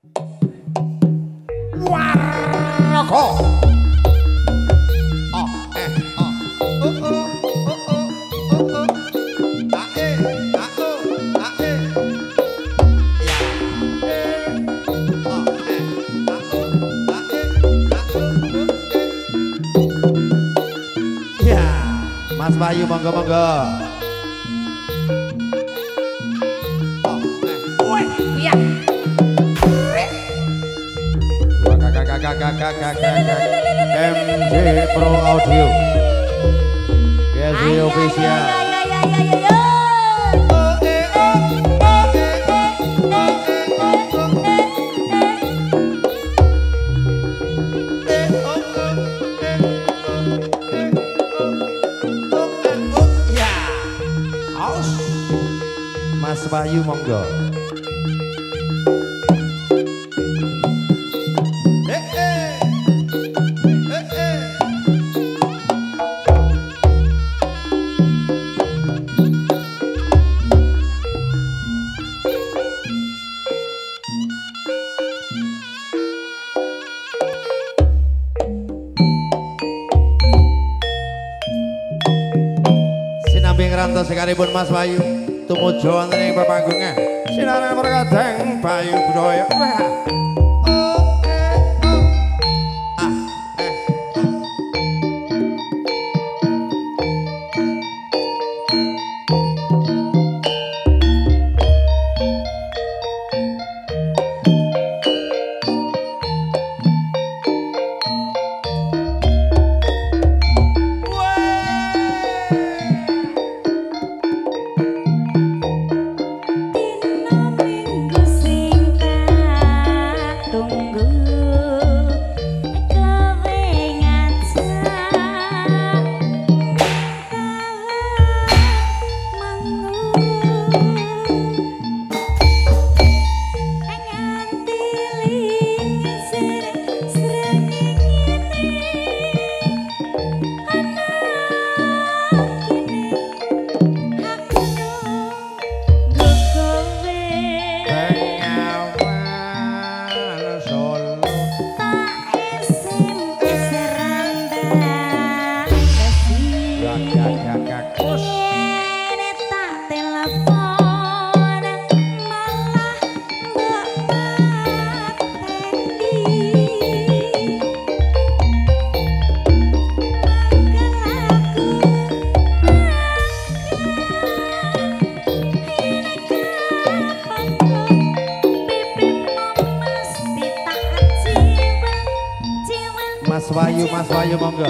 Warga. Mas Bayu monggo-monggo. Iya. MJ Pro Audio. Gesri Official. Mas Bayu monggo. Sinambi ngerantos sekalipun Mas Bayu. Tumuju wonten ing pepanggungan sinaran perkadang Bayu Budaya. Mas Bayu monggo.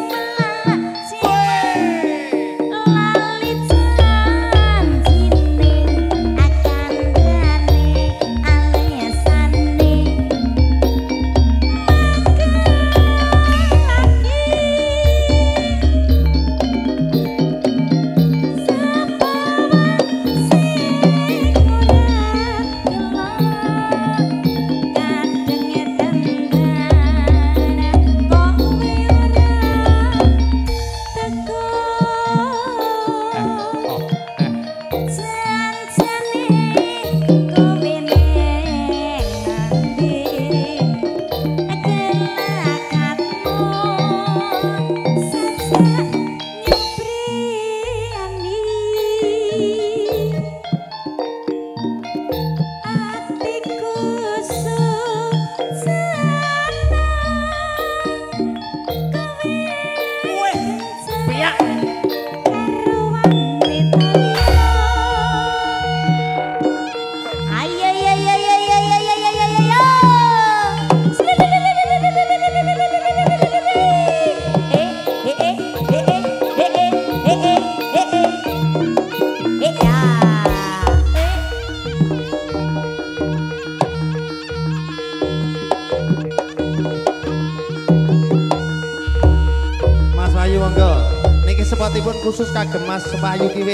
Sepatipun khusus kagem Mas Bayu Kiwil.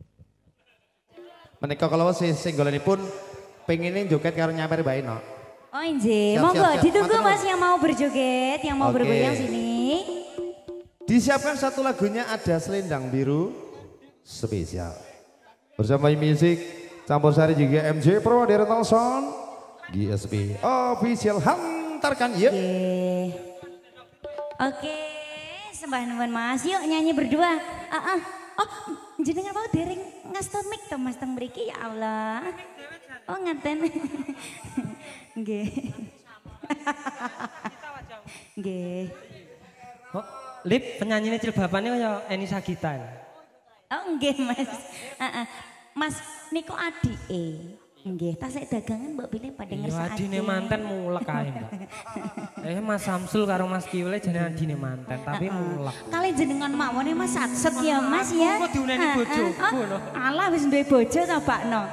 Menika kalau singgolanipun pengen joget karo nyamper Mbak Eno. Oh inje, monggo ditunggu Mas yang mau berjoget, yang mau bergoyang sini. Disiapkan satu lagunya ada Selendang Biru spesial. Bersama musik campur sari juga MJ Pro Rental Sound GSP official hantarkan yuk. Oke, sembah nuwun Mas, yuk nyanyi berdua. Oh, jenengan mau dereng ngaston mic to Mas teng mriki ya Allah. Oh ngaten. Nggih. Nggih. Oh, Lip penyanyi Cilbabane kaya Eni Sagita. Oh nggih Mas. Mas niku adike. Nggih, tasik dagangan mbok pilih pada ngersakake. Adine manten mulek ae, Mbak. Mas Samsul karo Mas Kiwile jenenge adine manten, tapi mulek. Kali jenengan mawon Mas satset ya Mas ya. Kok diuneni bojoku lho. Alah wis duwe bojo ta Bakno.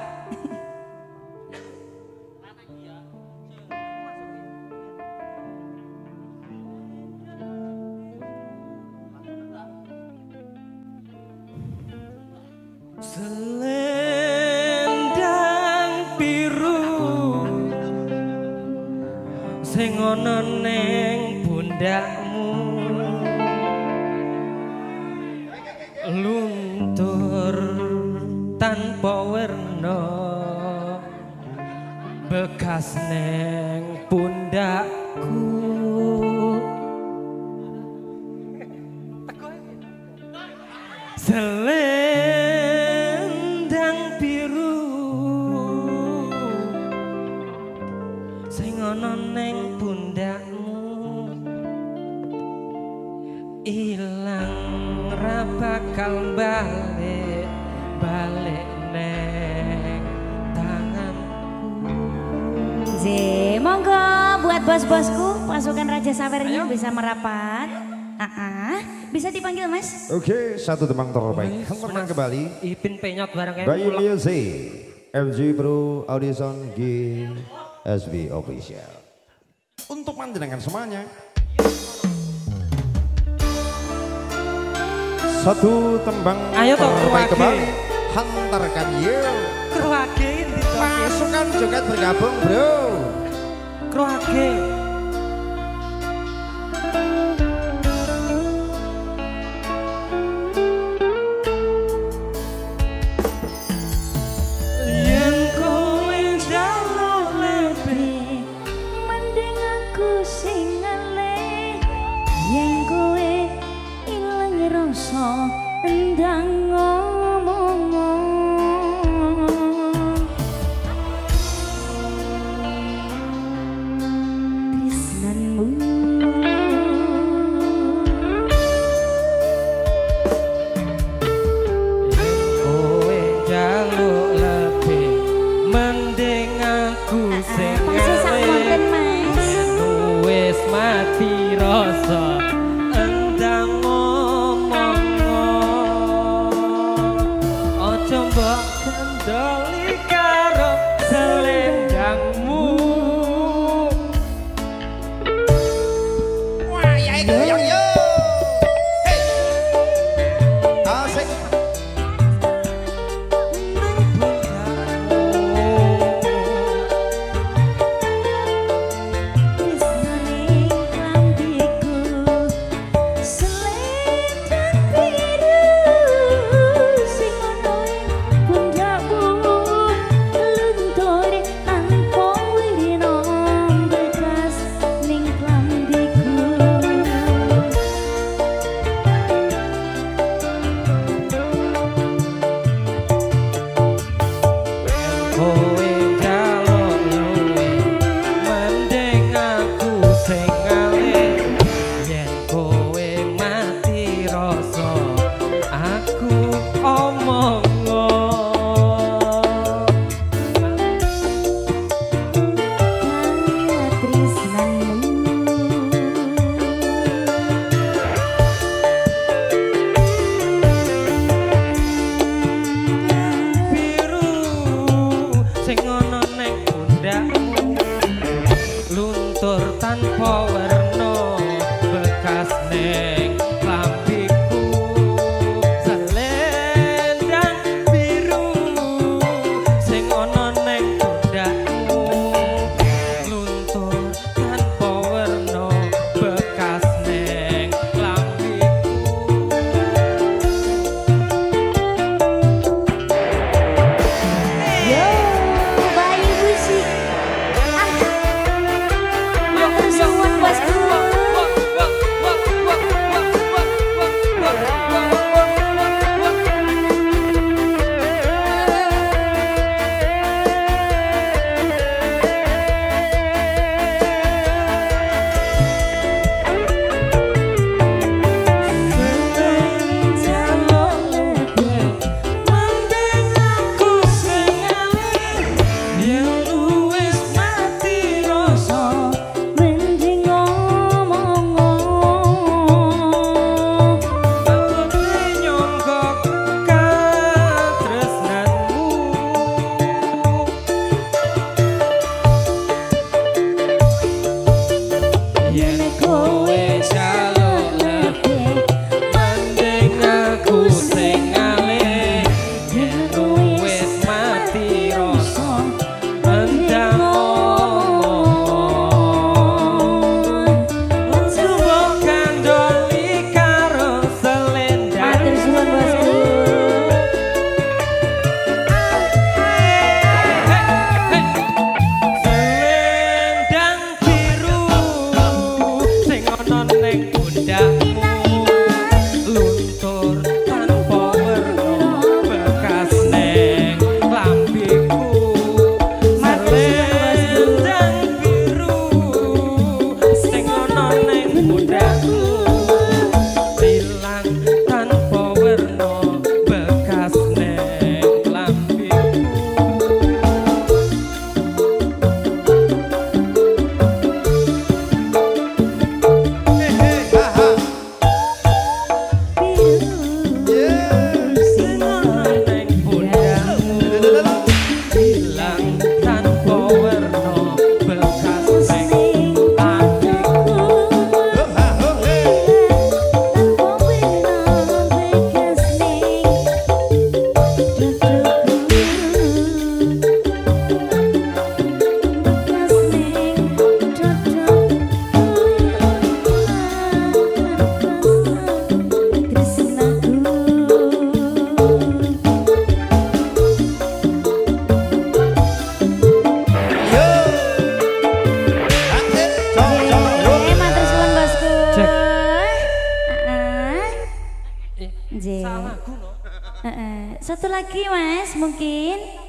Selendang biru sing ana ning pundakmu luntur tanpa werna bekas ning pundakku selendang biru sing ana ning pundakmu ilang ra bakal balik neng tanganku. Monggo buat bos-bosku pasukan Raja Sawernya bisa merapat. Bisa dipanggil Mas? Oke, satu tembang terbaik. Hantarkan kembali. Ipin penyot bareng kayak Bayu Music MG Pro Audition GSB Official. Untuk panjenengan semuanya. Satu tembang terbaik kembali. Hantarkan yuk. Keruage pasukan joget bergabung bro. Keruage. Endang ngomong tresnanmu kowe njaluk lebih mending aku sing wis mati rasa endang mbok kendali karo selendangmu. Wah ya itu yang yo. Hey. Asik. Luntur tanpa suwun bosku. Satu lagi mas mungkin.